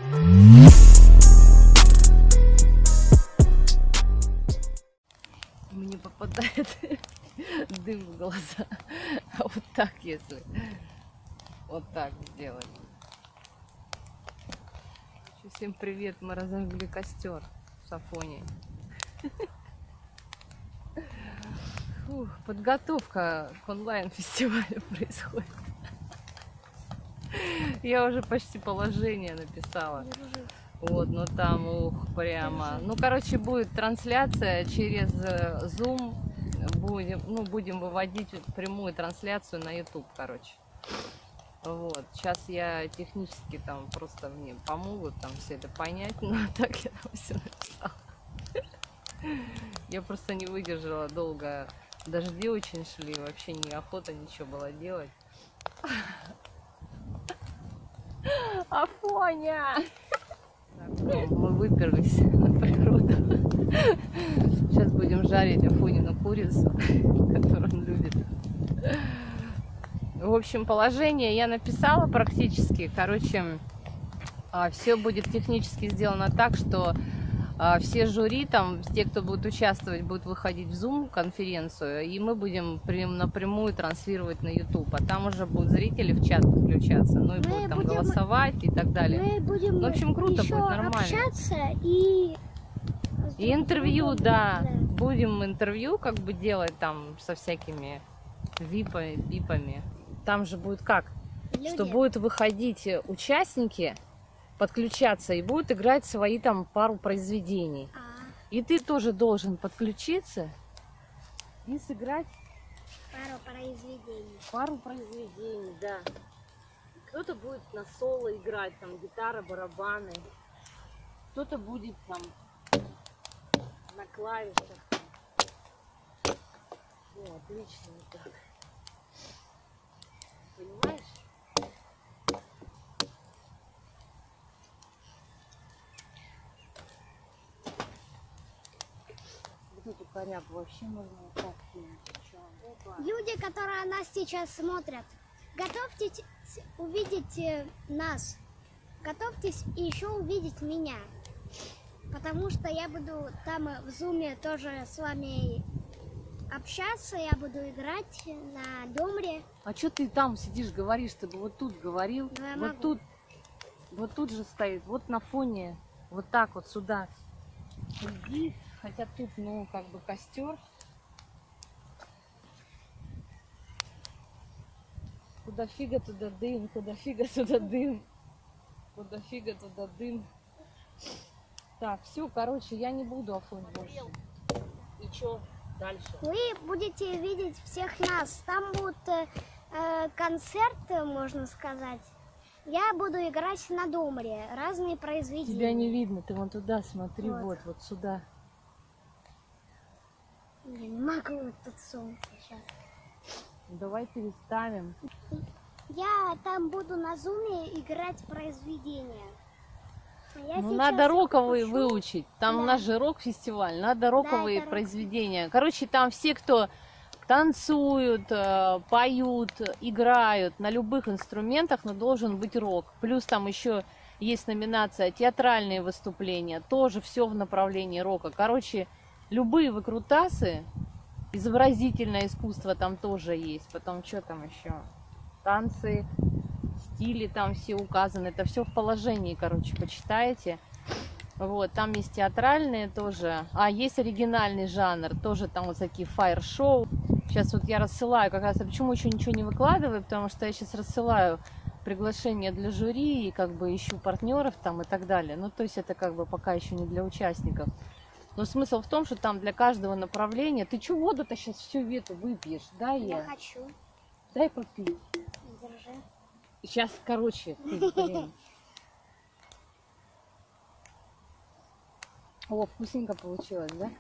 Мне попадает дым в глаза. А вот так, если вот так сделать. Всем привет, мы разожгли костер с Афоней. Фух, подготовка к онлайн-фестивалю происходит. Я уже почти положение написала. Вот, но там, ух, прямо. Ну, короче, будет трансляция через Zoom. Будем выводить прямую трансляцию на YouTube, короче. Вот, сейчас я технически там просто мне помогут там все это понять, но так я там все написала. Я просто не выдержала долго. Дожди очень шли, вообще неохота ничего было делать. Афоня! Мы выперлись на природу. Сейчас будем жарить Афонину курицу, которую он любит. В общем, положение я написала практически. Короче, все будет технически сделано так, что все жюри, там, те, кто будет участвовать, будут выходить в Zoom-конференцию, и мы будем напрямую транслировать на YouTube. А там уже будут зрители в чат подключаться, ну и будут там голосовать и так далее. Мы будем, в общем, круто будет, нормально. Общаться и интервью, да. Будем интервью как бы делать там со всякими випами. Там же будет как? люди. Что будут выходить участники, подключаться и будут играть свои там пару произведений. И ты тоже должен подключиться и сыграть пару произведений, да. Кто-то будет на соло играть, там гитара, барабаны. Кто-то будет там на клавишах. О, отлично, вот так. Понимаешь? Вот эту корягу вообще можно вот так кинуть. Люди, которые нас сейчас смотрят, готовьтесь увидеть нас. Готовьтесь и еще увидеть меня. Потому что я буду там в зуме тоже с вами общаться, я буду играть на домре. А что ты там сидишь, говоришь, ты бы вот тут говорил, Да, вот тут же стоит, вот на фоне, вот так вот сюда. Иди, хотя тут, ну, как бы костер. Куда фига, туда дым, куда фига, туда дым. Куда фига, туда дым. Так, все, короче, я не буду Афонь больше. И что дальше? Вы будете видеть всех нас. Там будут концерты, можно сказать. Я буду играть на домре, разные произведения. Тебя не видно, ты вон туда смотри, вот сюда. Я не могу, вот тут солнце сейчас. Давай переставим. Я там буду на зуме играть произведения. Ну, надо роковые выучить. Там у нас же рок-фестиваль, надо роковые произведения. Короче, там все, кто танцуют, поют, играют на любых инструментах, но должен быть рок. Плюс там еще есть номинация театральные выступления, тоже все в направлении рока. Короче, любые выкрутасы, изобразительное искусство там тоже есть. Потом что там еще? Танцы, стили там все указаны. Это все в положении, короче, почитайте. Вот, там есть театральные тоже. А есть оригинальный жанр, тоже там вот такие фаер-шоу. Сейчас вот я рассылаю, как раз, почему еще ничего не выкладываю, потому что я сейчас рассылаю приглашение для жюри и как бы ищу партнеров там и так далее. Ну, то есть это как бы пока еще не для участников. Но смысл в том, что там для каждого направления... Ты что, воду-то сейчас всю эту выпьешь? Дай я хочу. Дай попить. Держи. Сейчас, короче, ты, блин. О, вкусненько получилось, да?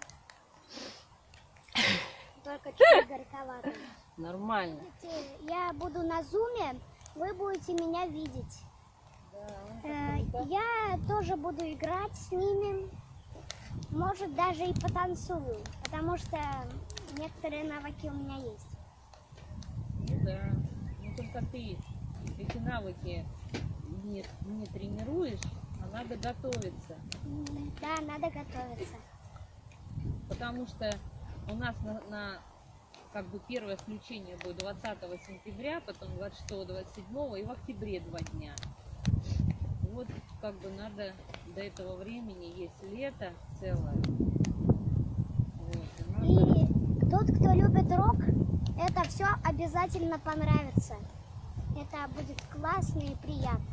Только чуть горьковато. Нормально. Я буду на зуме, вы будете меня видеть. Да, я тоже буду играть с ними. Может, даже и потанцую, потому что некоторые навыки у меня есть. Ну да. Ну только ты эти навыки не тренируешь, а надо готовиться. Да, надо готовиться. Потому что у нас как бы первое включение будет 20 сентября, потом 26-27 и в октябре 2 дня. Вот как бы надо до этого времени, есть лето целое. Вот, И тот, кто любит рок, это все обязательно понравится. Это будет классно и приятно.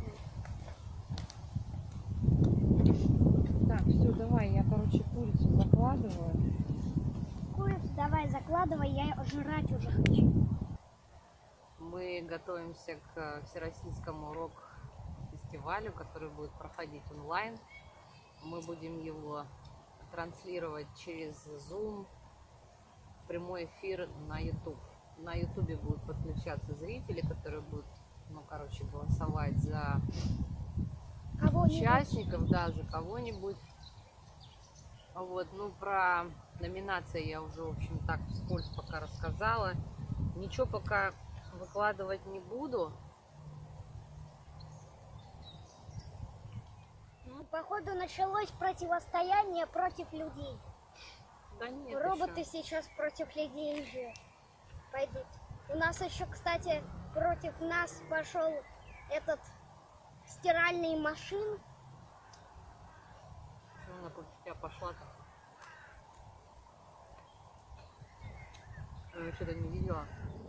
Так, все, давай, я, короче, курицу закладываю. Курицу давай закладывай, я жрать уже хочу. Мы готовимся к Всероссийскому рок-фестивалю, который будет проходить онлайн. Мы будем его транслировать через Zoom, прямой эфир на YouTube. На YouTube будут подключаться зрители, которые будут, ну, короче, голосовать за участников, да, за кого-нибудь. Вот, ну, про номинации я уже, в общем, так вскользь пока рассказала. Ничего пока выкладывать не буду. Походу началось противостояние против людей. Да нет, Роботы еще. сейчас против людей же пойдут. У нас еще, кстати, против нас пошел этот стиральный машин. Почему она против тебя пошла-то? Я что-то не видела.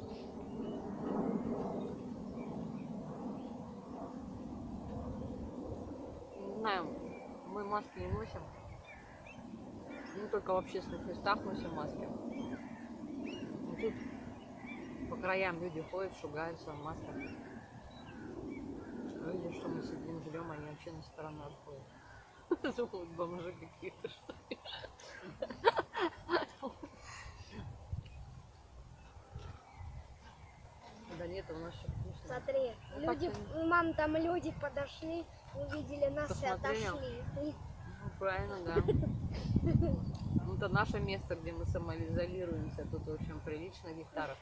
Не знаю, мы маски не носим. Мы только в общественных местах носим маски. И тут по краям люди ходят, шугаются в масках. Видят, что мы сидим, жрем, они вообще на сторону отходят. Думают, бомжи какие-то, что ли. Да нет, у нас все вкусно. Смотри, люди, мам, там люди подошли, увидели нас и Посмотрел? отошли. Ну, правильно, да. Ну, это наше место, где мы самоизолируемся. Тут, в общем, прилично гектаров.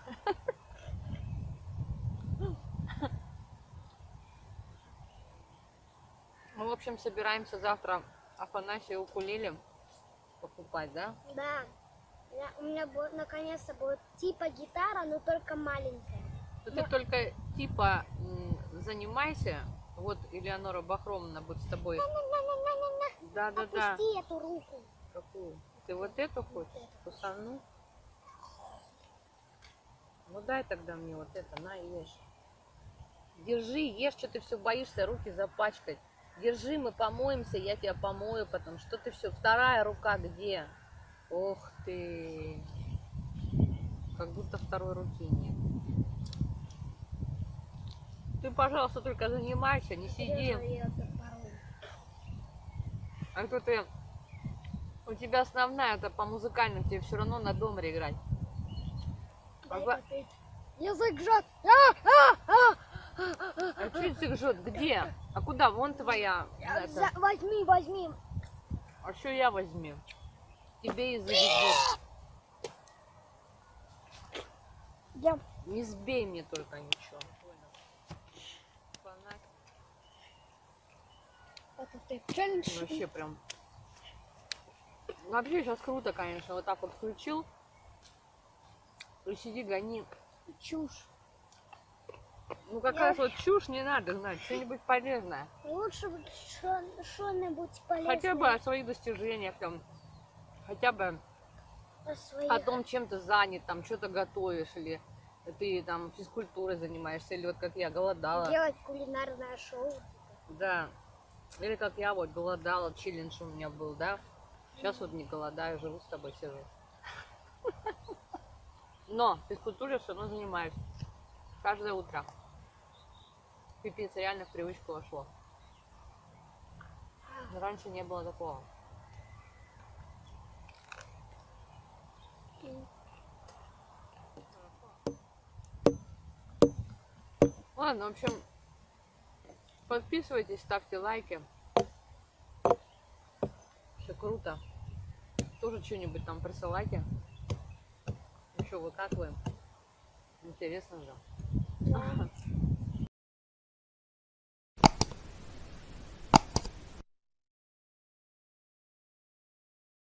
Мы, в общем, собираемся завтра Афанасию укулеле покупать, да? Да. У меня будет, наконец-то будет типа гитара, но только маленькая. Ты только типа занимайся. Вот Элеонора Бахромовна будет с тобой. Да-да-да. Опусти эту руку. Какую? Ты вот эту хочешь? Кусану? Ну дай тогда мне вот это, на, ешь. Держи, ешь, что ты все боишься руки запачкать. Держи, мы помоемся, я тебя помою потом. Что ты все, вторая рука где? Ох ты. Как будто второй руки нет. Ты, пожалуйста, только занимайся, не сиди. А то ты... У тебя основная, это по музыкальным, тебе все равно на домре играть. Язык жжет. А что язык жжет? Где? А куда? Вон твоя. Это. Возьми, возьми. А что я возьми? Тебе язык жжет. Я... Не сбей мне только ничего. Это ты челлендж. Вообще прям. Вообще сейчас круто, конечно. Вот так вот включил. И сиди, гони. Чушь. Ну какая вот чушь, не надо знать. Что-нибудь полезное. Лучше что-нибудь полезное. Хотя бы о своих достижениях там. Хотя бы о том, чем ты занят, там что-то готовишь, или ты там физкультурой занимаешься, или вот как я голодала. Делать кулинарное шоу. Да. Или как я вот голодала, челлендж у меня был, да. Сейчас вот не голодаю, живу с тобой, сижу. Но физкультурой все равно занимаюсь. Каждое утро. Пипец, реально в привычку вошло. Но раньше не было такого. Ладно, в общем, подписывайтесь, ставьте лайки. Все круто. Тоже что-нибудь там присылайте. Ну что, вы как вы? Интересно же.